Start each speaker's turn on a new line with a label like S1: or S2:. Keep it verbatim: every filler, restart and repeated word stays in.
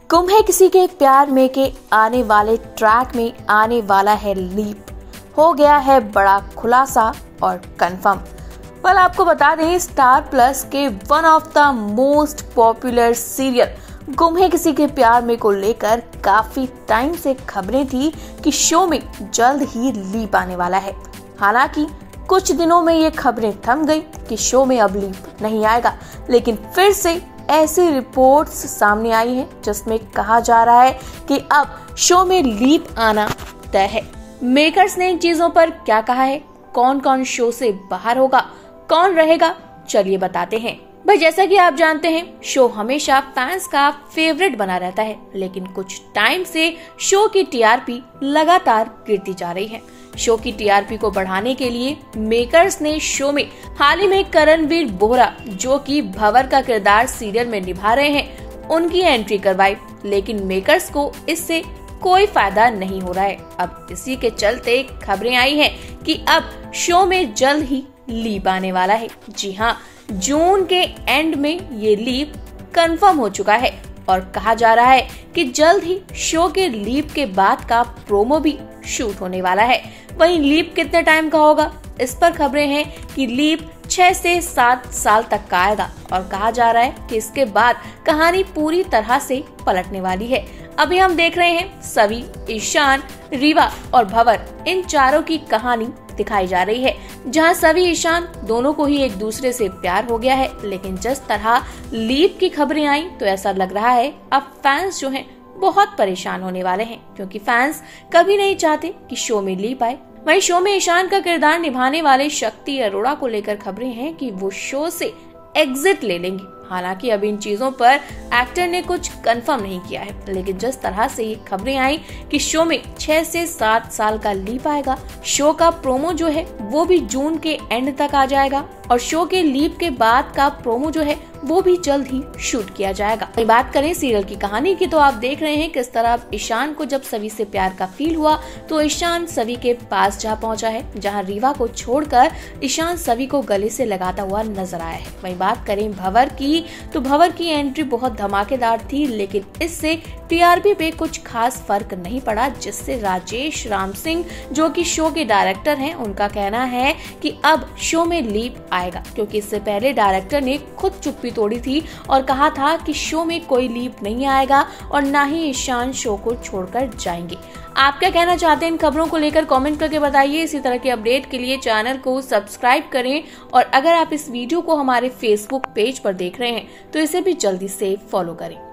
S1: गुम है किसी के प्यार में के आने वाले ट्रैक में आने वाला है लीप। हो गया है बड़ा खुलासा और कंफर्म। वेल आपको बता दें, स्टार प्लस के one of the most popular serial गुम है किसी के प्यार में को लेकर काफी टाइम से खबरें थी कि शो में जल्द ही लीप आने वाला है। हालांकि कुछ दिनों में ये खबरें थम गई कि शो में अब लीप नहीं आएगा, लेकिन फिर से ऐसी रिपोर्ट्स सामने आई हैं जिसमें कहा जा रहा है कि अब शो में लीप आना तय है। मेकर्स ने इन चीजों पर क्या कहा है, कौन कौन शो से बाहर होगा, कौन रहेगा, चलिए बताते हैं। भाई जैसा कि आप जानते हैं, शो हमेशा फैंस का फेवरेट बना रहता है, लेकिन कुछ टाइम से शो की टीआरपी लगातार गिरती जा रही है। शो की टीआरपी को बढ़ाने के लिए मेकर्स ने शो में हाल ही में करणवीर बोहरा, जो कि भंवर का किरदार सीरियल में निभा रहे हैं, उनकी एंट्री करवाई, लेकिन मेकर्स को इससे कोई फायदा नहीं हो रहा है। अब इसी के चलते खबरें आई हैं कि अब शो में जल्द ही लीप आने वाला है। जी हाँ, जून के एंड में ये लीप कंफर्म हो चुका है और कहा जा रहा है कि जल्द ही शो के लीप के बाद का प्रोमो भी शूट होने वाला है। वहीं लीप कितने टाइम का होगा, इस पर खबरें हैं कि लीप छह से सात साल तक का आएगा और कहा जा रहा है कि इसके बाद कहानी पूरी तरह से पलटने वाली है। अभी हम देख रहे हैं सवी, ईशान, रीवा और भंवर, इन चारों की कहानी दिखाई जा रही है, जहां सवी ईशान दोनों को ही एक दूसरे से प्यार हो गया है। लेकिन जिस तरह लीप की खबरें आई तो ऐसा लग रहा है अब फैंस जो हैं बहुत परेशान होने वाले हैं, क्योंकि फैंस कभी नहीं चाहते कि शो में लीप आए। वहीं शो में ईशान का किरदार निभाने वाले शक्ति अरोड़ा को लेकर खबरें हैं कि वो शो से एग्जिट ले लेंगे। हालांकि अभी इन चीजों पर एक्टर ने कुछ कंफर्म नहीं किया है, लेकिन जिस तरह से ये खबरें आई कि शो में छह से सात साल का लीप आएगा, शो का प्रोमो जो है वो भी जून के एंड तक आ जाएगा और शो के लीप के बाद का प्रोमो जो है वो भी जल्द ही शूट किया जाएगा। बात करें सीरियल की कहानी की, तो आप देख रहे हैं किस तरह ईशान को जब सवी से प्यार का फील हुआ तो ईशान सवी के पास जा पहुंचा है, जहां रीवा को छोड़कर ईशान सवी को गले से लगाता हुआ नजर आया है। वहीं बात करें भंवर की, तो भंवर की एंट्री बहुत धमाकेदार थी, लेकिन इससे टीआरपी पे कुछ खास फर्क नहीं पड़ा, जिससे राजेश राम सिंह, जो कि शो के डायरेक्टर हैं, उनका कहना है कि अब शो में लीप आएगा, क्योंकि इससे पहले डायरेक्टर ने खुद चुप्पी तोड़ी थी और कहा था कि शो में कोई लीप नहीं आएगा और ना ही ईशान शो को छोड़कर जाएंगे। आप क्या कहना चाहते हैं इन खबरों को लेकर, कमेंट करके बताइए। इसी तरह के अपडेट के लिए चैनल को सब्सक्राइब करें और अगर आप इस वीडियो को हमारे फेसबुक पेज पर देख रहे हैं तो इसे भी जल्दी से फॉलो करें।